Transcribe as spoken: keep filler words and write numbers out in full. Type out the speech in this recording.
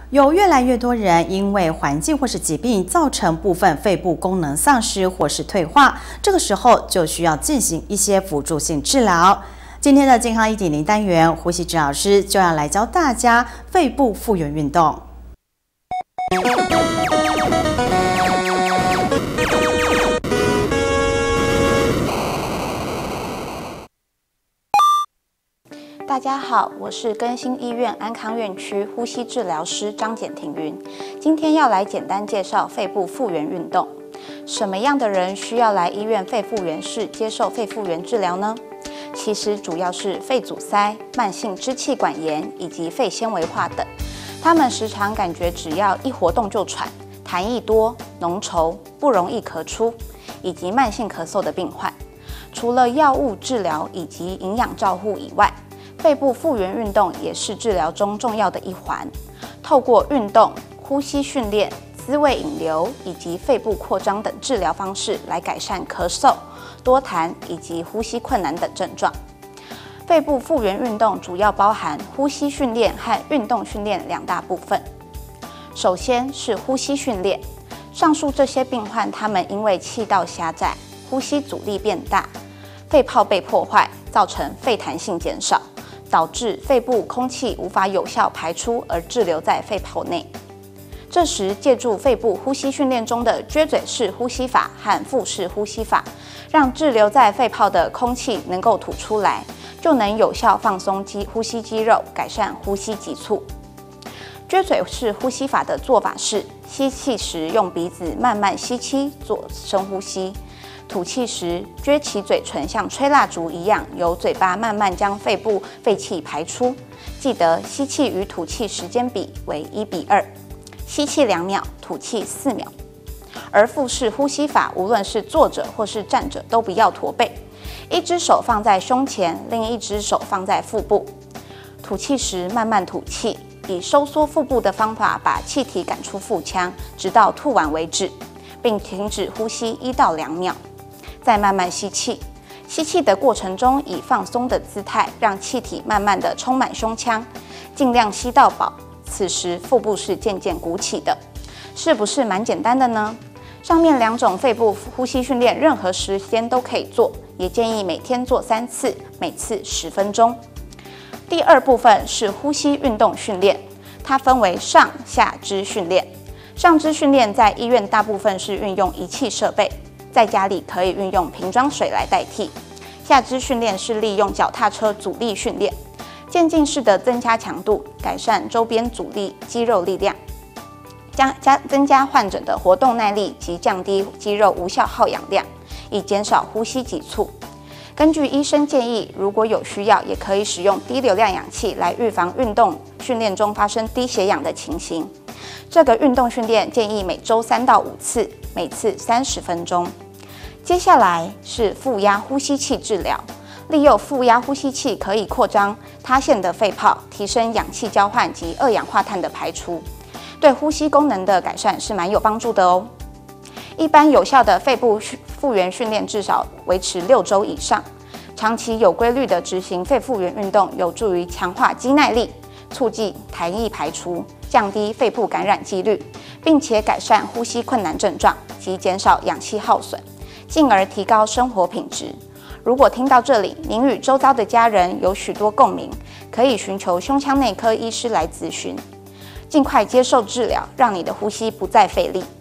有越来越多人因为环境或是疾病造成部分肺部功能丧失或是退化，这个时候就需要进行一些辅助性治疗。今天的健康一点零单元，呼吸治疗师就要来教大家肺部复原运动。 大家好，我是更新医院安康院区呼吸治疗师张简庭云。今天要来简单介绍肺部复原运动。什么样的人需要来医院肺复原室接受肺复原治疗呢？其实主要是肺阻塞、慢性支气管炎以及肺纤维化等。他们时常感觉只要一活动就喘、痰液多、浓稠、不容易咳出，以及慢性咳嗽的病患。除了药物治疗以及营养照护以外，肺部复原运动也是治疗中重要的一环。透过运动、呼吸训练、滋味引流以及肺部扩张等治疗方式来改善咳嗽、多痰以及呼吸困难等症状。肺部复原运动主要包含呼吸训练和运动训练两大部分。首先是呼吸训练，上述这些病患他们因为气道狭窄、呼吸阻力变大、肺泡被破坏，造成肺弹性减少，导致肺部空气无法有效排出而滞留在肺泡内。这时，借助肺部呼吸训练中的撅嘴式呼吸法和腹式呼吸法，让滞留在肺泡的空气能够吐出来，就能有效放松肌呼吸肌肉，改善呼吸急促。撅嘴式呼吸法的做法是：吸气时用鼻子慢慢吸气做深呼吸，吐气时撅起嘴唇，像吹蜡烛一样，由嘴巴慢慢将肺部废气排出。记得吸气与吐气时间比为一比二，吸气两秒，吐气四秒。而腹式呼吸法，无论是坐着或是站着，都不要驼背，一只手放在胸前，另一只手放在腹部。吐气时慢慢吐气，以收缩腹部的方法把气体赶出腹腔，直到吐完为止，并停止呼吸一到两秒。再慢慢吸气，吸气的过程中以放松的姿态，让气体慢慢的充满胸腔，尽量吸到饱。此时腹部是渐渐鼓起的，是不是蛮简单的呢？上面两种肺部呼吸训练，任何时间都可以做，也建议每天做三次，每次十分钟。第二部分是呼吸运动训练，它分为上下肢训练。上肢训练在医院大部分是运用仪器设备，在家里可以运用瓶装水来代替。下肢训练是利用脚踏车阻力训练，渐进式的增加强度，改善周边阻力肌肉力量，加加增加患者的活动耐力及降低肌肉无效耗氧量，以减少呼吸急促。根据医生建议，如果有需要，也可以使用低流量氧气来预防运动训练中发生低血氧的情形。这个运动训练建议每周三到五次，每次三十分钟。接下来是负压呼吸器治疗，利用负压呼吸器可以扩张塌陷的肺泡，提升氧气交换及二氧化碳的排出，对呼吸功能的改善是蛮有帮助的哦。一般有效的肺部复原训练至少维持六周以上，长期有规律的执行肺复原运动，有助于强化肌耐力，促进痰液排出，降低肺部感染几率，并且改善呼吸困难症状及减少氧气耗损，进而提高生活品质。如果听到这里，您与周遭的家人有许多共鸣，可以寻求胸腔内科医师来咨询，尽快接受治疗，让你的呼吸不再费力。